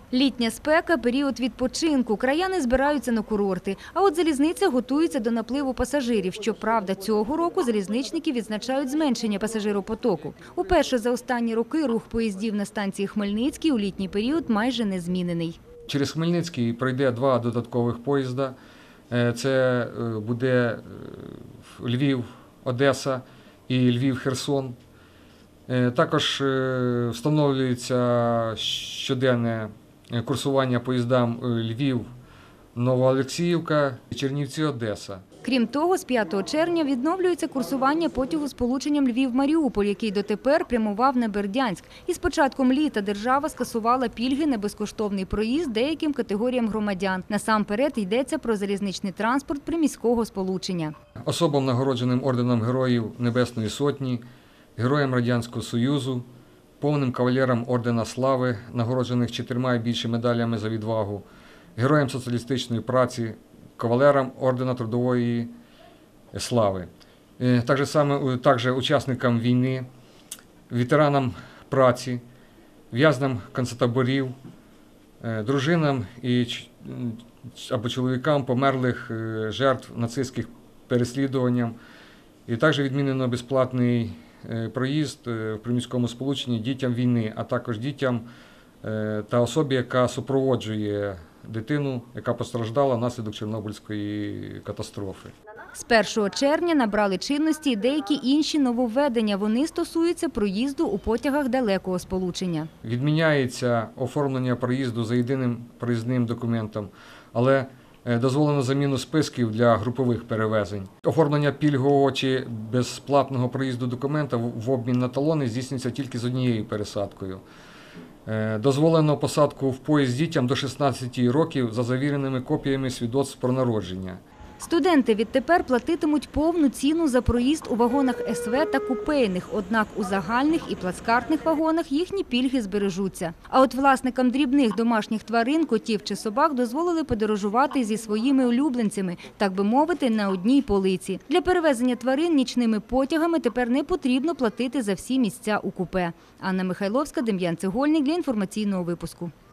Літня спека – період відпочинку. Краяни збираються на курорти. А от залізниця готується до напливу пасажирів. Щоправда, цього року залізничники відзначають зменшення пасажиропотоку. Уперше за останні роки рух поїздів на станції Хмельницький у літній період майже не змінений. Через Хмельницький пройде 2 додаткових поїзда. Це буде Львів-Одеса і Львів-Херсон. Також встановлюється щоденне курсування поїздам Львів-Новоолексіївка і Чернівці-Одеса. Крім того, з 5 червня відновлюється курсування потягу з сполученням Львів-Маріуполь, який дотепер прямував на Бердянськ. І з початком літа держава скасувала пільги на безкоштовний проїзд деяким категоріям громадян. Насамперед йдеться про залізничний транспорт приміського сполучення. Особам, нагородженим орденом Героїв Небесної Сотні, Героям Радянського Союзу, повним кавалерам Ордена Слави, нагороджених 4 і більше медалями за відвагу, Героям соціалістичної праці, кавалерам Ордена Трудової Слави. Також учасникам війни, ветеранам праці, в'язням концтаборів, дружинам або чоловікам померлих жертв нацистських переслідувань. І також відмінено безплатний проїзд в приміському сполученні дітям війни, а також дітям та особі, яка супроводжує дитину, яка постраждала внаслідок Чорнобильської катастрофи. З 1 червня набрали чинності і деякі інші нововведення. Вони стосуються проїзду у потягах далекого сполучення. Відміняється оформлення проїзду за єдиним проїзним документом, але дозволено заміну списків для групових перевезень. Оформлення пільгового чи безплатного проїзду документа в обмін на талони здійснюється тільки з однією пересадкою. Дозволено посадку в поїзд дітям до 16 років за завіреними копіями свідоцтв про народження. Студенти відтепер платитимуть повну ціну за проїзд у вагонах СВ та купейних, однак у загальних і плацкартних вагонах їхні пільги збережуться. А от власникам дрібних домашніх тварин, котів чи собак дозволили подорожувати зі своїми улюбленцями, так би мовити, на одній полиці. Для перевезення тварин нічними потягами тепер не потрібно платити за всі місця у купе. Анна Михайловська, Дем'ян Цегольник для інформаційного випуску.